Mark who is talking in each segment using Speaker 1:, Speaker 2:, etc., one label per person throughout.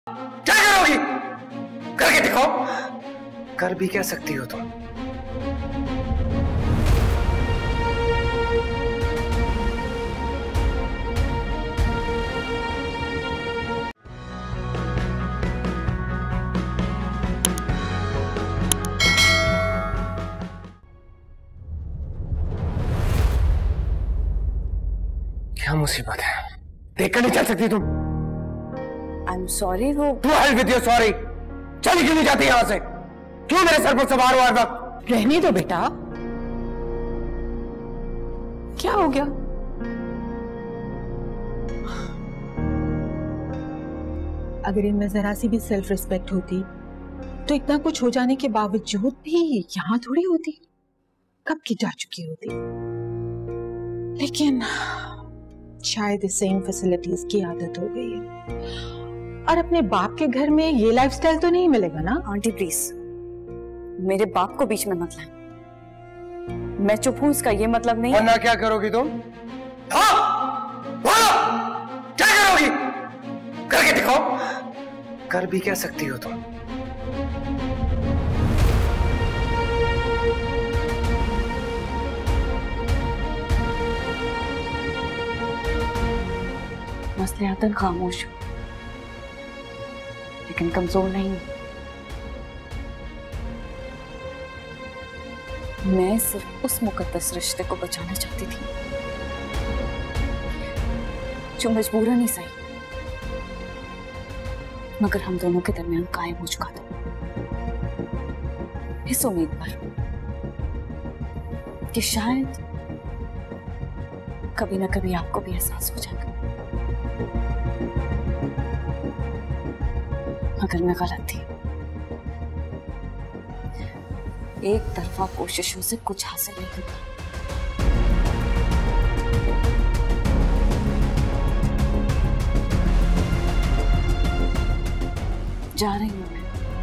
Speaker 1: क्या करोगी? करके दिखाओ। कर भी क्या सकती हो तुम? क्या मुसीबत है? देखकर नहीं चल सकती तुम?
Speaker 2: I am sorry. वो
Speaker 1: तू हेल्प विद योर सॉरी। चली क्यों नहीं जाती यहां से? क्यों मेरे सर पर सवार हो हर वक्त?
Speaker 3: रहने दो बेटा। क्या हो गया? अगर इनमें जरा सी भी सेल्फ रिस्पेक्ट होती तो इतना कुछ हो जाने के बावजूद भी यहां थोड़ी होती, कब की जा चुकी होती। लेकिन शायद इसे इन फैसिलिटीज की आदत हो गई है और अपने बाप के घर में ये लाइफस्टाइल तो नहीं मिलेगा ना।
Speaker 2: आंटी प्लीज मेरे बाप को बीच में मत लाएं। मैं चुप हूं इसका ये मतलब नहीं।
Speaker 1: वरना क्या करोगी तुम? हाँ बोलो, क्या करोगी? करके दिखाओ। कर भी क्या सकती हो तुम?
Speaker 2: मसलियातन खामोश हूं लेकिन कमजोर नहीं हूं। मैं सिर्फ उस मुकद्दस रिश्ते को बचाना चाहती थी जो मजबूरन ही सही मगर हम दोनों के दरमियान कायम हो चुका था, इस उम्मीद पर कि शायद कभी ना कभी आपको भी एहसास हो जाएगा। मगर मैं गलत थी। एक तरफा कोशिशों से कुछ हासिल नहीं होता। जा रही हूं मैं।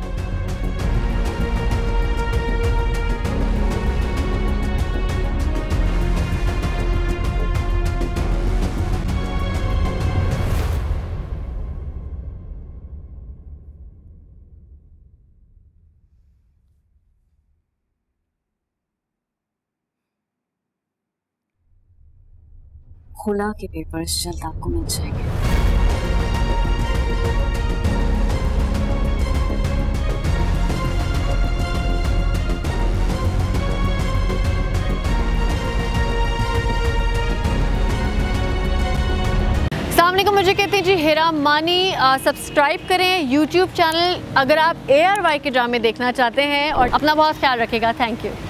Speaker 2: खुला के पेपर्स जल्द आपको मिल जाएंगे।
Speaker 4: अस्सलामुअलैकुम, मुझे कहते हैं जी हेरा मानी। सब्सक्राइब करें YouTube चैनल अगर आप ARY के ड्रामे देखना चाहते हैं और अपना बहुत ख्याल रखिएगा। Thank you.